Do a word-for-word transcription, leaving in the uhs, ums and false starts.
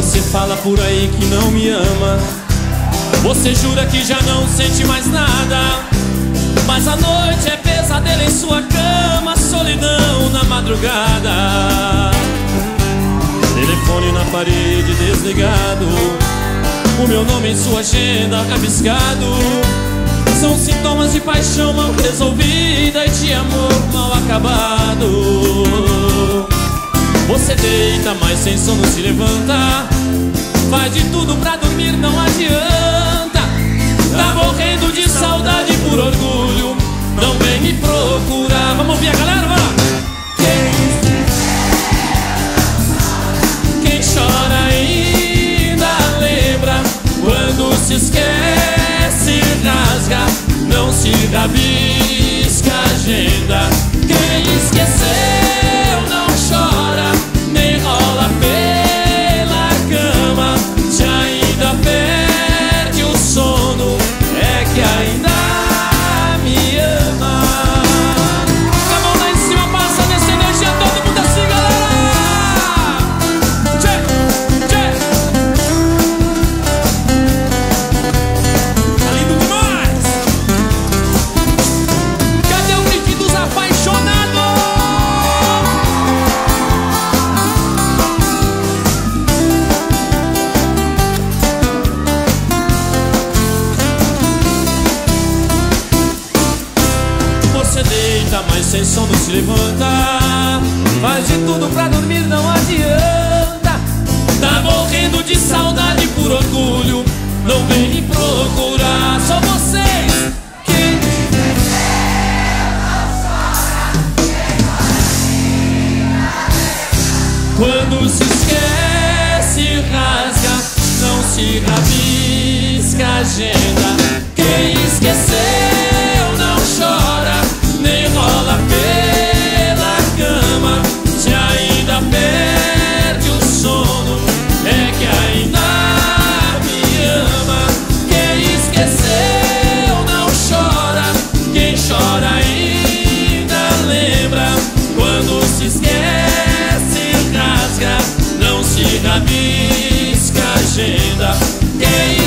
Você fala por aí que não me ama, você jura que já não sente mais nada, mas a noite é pesadelo em sua cama, solidão na madrugada. Telefone na parede desligado, o meu nome em sua agenda rabiscado. São sintomas de paixão mal resolvida e de amor mal acabado. Você deita, mas sem sono se levanta, faz de tudo pra dormir, não adianta. Tá morrendo de saudade por orgulho, não vem me procurar. Vamos ouvir a galera, vai lá! Quem chora ainda lembra, quando se esquece rasga, não se rabisca a agenda. Quem esqueceu não chora, nem rola pela cama. Se ainda perde o sono, é que ainda me ama. A mão lá em cima, passa nessa energia, todo mundo assim, galera! Tchê, tchê. Tá lindo demais! Cadê o grito dos apaixonados? Você deita, mas sem sono se levanta, faz de tudo pra dormir, não adianta. Tá morrendo de saudade por orgulho, não vem me procurar. Só vocês que... Quando se esquece rasga, não se rabisca a agenda. Quem esqueceu não chora, nem rola pela cama. Se ainda perde o sono, é que ainda me ama. Quem esqueceu não chora, quem chora ainda lembra. Quando se esquece rasga, não se rabisca a agenda. Quem